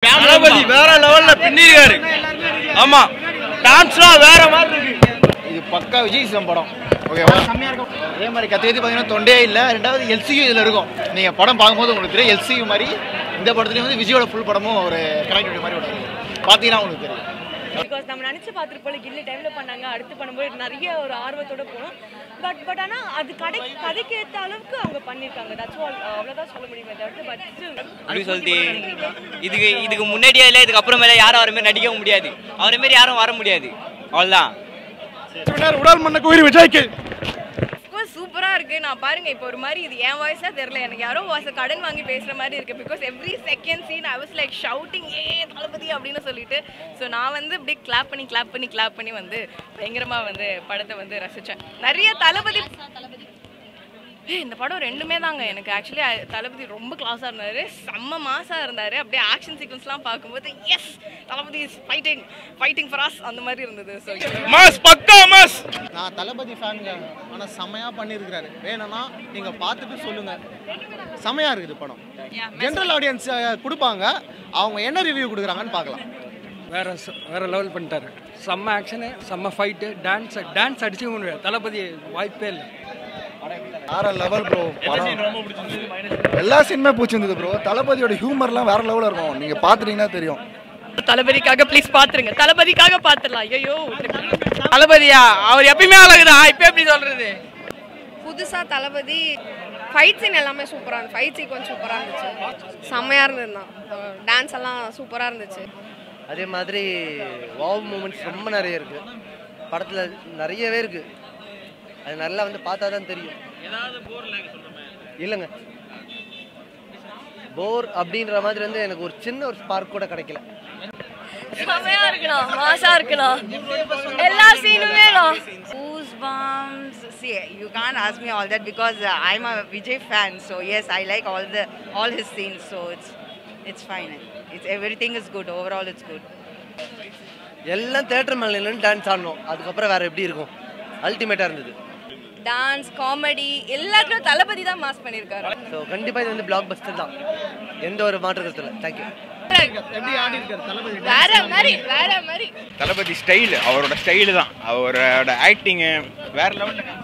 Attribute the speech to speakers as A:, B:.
A: தளபதி வேற லெவல்ல பின்னிருக்காரு. ஆமா, டான்ஸ்லாம் வேற மாதிரி இருக்கு.
B: இது பக்கா விஜய் படம். ஓகேவா? அதே மாதிரி கத்தி பார்த்தீங்கன்னா தொண்டே இல்லை. ரெண்டாவது எல்சியூ இதில் இருக்கும். நீங்கள் படம் பார்க்கும்போது உங்களுக்கு தெரியும் எல்சியூ மாதிரி இந்த படத்துலேயும் வந்து விஜயோட ஃபுல் படமும் ஒரு கனெக்டிவிட்டி மாதிரி ஒன்று பார்த்தீங்கன்னா உங்களுக்கு தெரியும்.
C: பிகாஸ் நம்ம நினச்சி பார்த்துருப்போம் கில்லி டைமில் பண்ணாங்க, அடுத்து பண்ணும்போது நிறைய ஒரு ஆர்வத்தோடு போகணும். பட் ஆனால் அது கதைக்கு ஏற்ற அளவுக்கு அவங்க பண்ணியிருக்காங்க. தட்ஸ் ஆல், அவ்வளோதான் சொல்ல முடியுமே தவிர்த்து. பட்
D: அப்படி சொல்லிட்டு இதுக்கு முன்னாடியே இல்லை, இதுக்கு அப்புறமேல யாரும் அவரை மாதிரி நடிக்கவும் முடியாது, அவரை மாரி யாரும் வர முடியாது. அவ்வளோதான்.
A: உடல் மண்ண கோரி விஜய்க்கு
C: சூப்பராக இருக்குது. நான் பாருங்கள் இப்போ ஒரு மாதிரி இது என் வாய்ஸாக தெரில, எனக்கு யாரோ வாய்ஸை கடன் வாங்கி பேசுகிற மாதிரி இருக்குது. Because every second scene I was like shouting Thalapathy அப்படின்னு சொல்லிட்டு. ஸோ நான் வந்து இப்படி கிளாப் பண்ணி வந்து பயங்கரமாக வந்து படத்தை வந்து ரசித்தேன். நிறைய தளபதி இந்த படம் ரெண்டுமே தாங்க. எனக்கு ஆக்சுவலி தளபதி ரொம்ப கிளாஸாக இருந்தார், செம்ம மாசாக இருந்தார். அப்படியே ஆக்ஷன் சீக்வன்ஸ்லாம் பார்க்கும்போது yes Thalapathy is fighting for us அந்த மாதிரி இருந்தது. ஸோ
A: மாஸ், பக்கா மாஸ்.
B: நான் தளபதி ஃபேனுங்க, ஆனால் செம்மையாக பண்ணியிருக்கிறாரு. வேணும்னா நீங்கள் பார்த்துட்டு சொல்லுங்கள், செம்மையாக இருக்குது படம். ஜென்ரல் ஆடியன்ஸ் கொடுப்பாங்க, அவங்க என்ன ரிவ்யூ கொடுக்குறாங்கன்னு பார்க்கலாம்.
E: வேற லெவல் பண்ணிட்டாரு. செம்ம ஆக்ஷனு, செம்ம ஃபைட்டு, டான்ஸ் அடிச்சு முடியாது. தளபதி வாய்ப்பே இல்லை.
B: வேற லெவல் ப்ரோ. எல்லா சீனுமே பிடிச்சிருந்தது ப்ரோ. தளபதியோட ஹியூமர்லாம் வேற லெவலில் இருக்கும். நீங்கள் பார்த்துட்டீங்கன்னா தெரியும்.
C: தளபதிக்காக ப்ளீஸ் பார்த்துருங்க, தளபதிக்காக பார்த்துடலாம். ஐயோ
D: தளபதியா அவர் எப்பயுமே அழகுதான், இப்போ எப்படி சொல்றது?
C: புதுசாக தளபதி ஃபைட் சீன் எல்லாமே சூப்பராக இருந்துச்சு. ஃபைட் சீக்வன்ஸ் சூப்பராக இருந்துச்சு, செம்மையாக இருந்ததுதான். டான்ஸ் எல்லாம் சூப்பராக இருந்துச்சு.
F: அதே மாதிரி வாவ் மூமெண்ட்ஸ் ரொம்ப நிறைய இருக்குது படத்தில், நிறையவே இருக்குது. அது நல்லா வந்து பார்த்தா தான் தெரியும். இல்லைங்க, போர் அப்படின்ற மாதிரி வந்து எனக்கு ஒரு சின்ன ஒரு ஸ்பார்க் கூட கிடைக்கல.
C: செம்மையா இருக்கலாம், மாசா இருக்கலாம், எல்லா சீனுமே
G: Goosebumps. See, you can't ask me all that because I'm a Vijay fan. So yes, I like all his scenes. So it's fine. Everything is good. Overall, it's good.
F: எல்லாம் தியேட்டர் மேலே நின்று டான்ஸ் ஆடணும், அதுக்கப்புறம் வேறு எப்படி இருக்கும்? அல்டிமேட்டாக இருந்தது.
C: டான்ஸ், காமெடி எல்லாத்துலயும் தளபதி தான் மாஸ் பண்ணியிருக்காரு.
F: ஸோ கண்டிப்பாக இது வந்து பிளாக் பஸ்டர் தான், எந்த ஒரு மாற்று கருத்துல. தேங்க்யூ.
B: எப்படி ஆடி இருக்காரு தளபதி?
C: வேற மாதிரி
A: தளபதி ஸ்டைல், அவரோட ஸ்டைலு தான், அவரோட ஆக்டிங்கு வேற லெவலில்.